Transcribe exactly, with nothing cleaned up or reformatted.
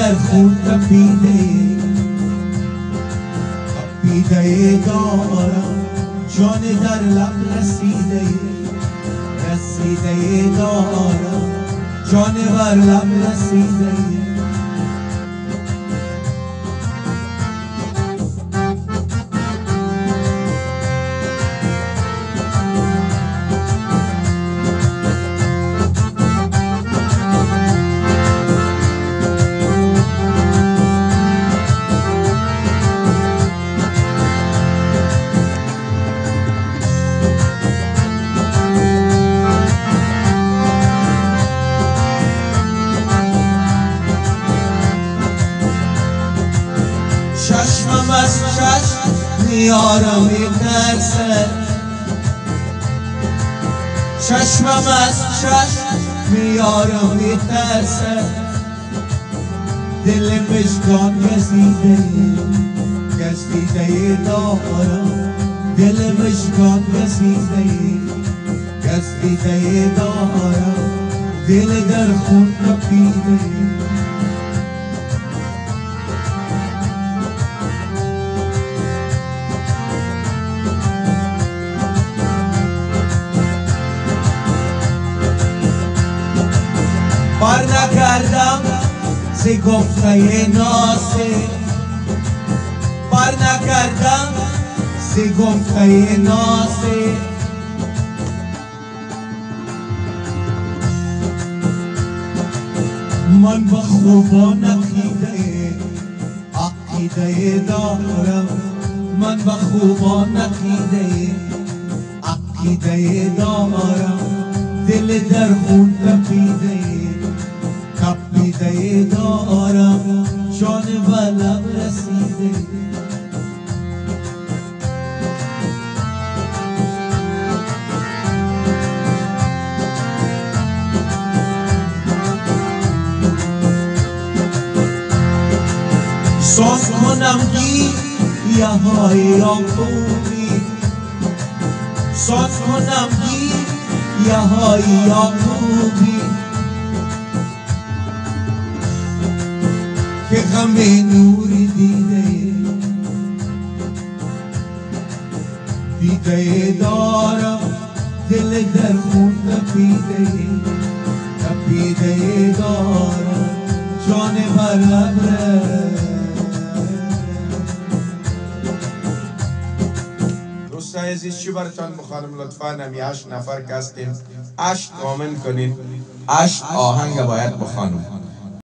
در خون تپیده تپیده دارم، جان در لب رسیده رسیده دارم، جان بر لب رسیده. چشمم از چشم میارم میترسه، چشمم از چشم میارم میترسه، دل مشکان گزیده گزیده دارم، دل مشکان گزیده گزیده دارم، دل در خون تپیده. بر نکردم ز گفته ناسه، بر نکردم ز گفته ناسه، من با خوبان عقیده عقیده دارم، من با خوبان عقیده عقیده دارم، دل در خون تپیده تپیده دارم، جان به لب رسیده. ساز کنم گیریه های یعقوبی، ساز کنم گیریه های یعقوبی، که غم نوری دیده دیده دارم، دل در خون تپیده تپیده دارم، جان بر لب. دوستان عزیز چی براتان بخوانم؟ لطفاً همی هشت نفر که هستیم هشت آمن کنید، هشت آهنگ باید بخوانم.